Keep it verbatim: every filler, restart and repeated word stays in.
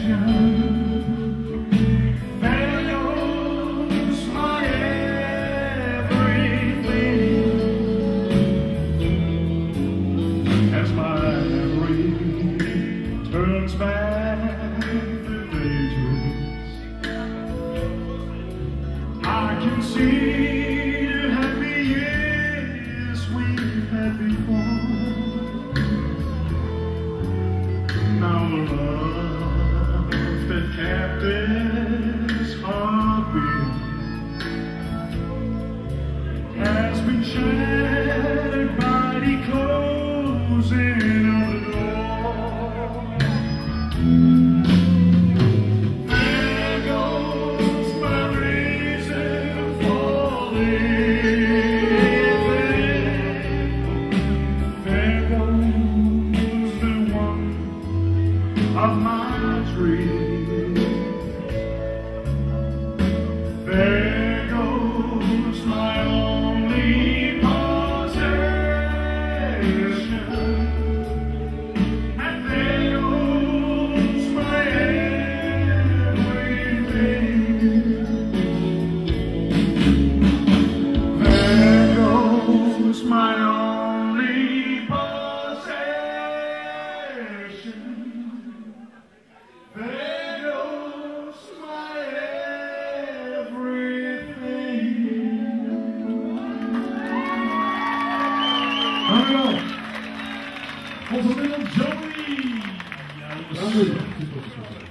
There goes my everything as my memory turns back the pages. I can see the happy years we've had before. Now the love that kept his heartbeat has been shattered by the closing of the door. There goes my reason for living. There goes the one of my dreams. There goes my only possession, and there goes my everything. There goes my only possession. There goes my everything. Dankjewel. Onze Willem Joey. Ja, dat is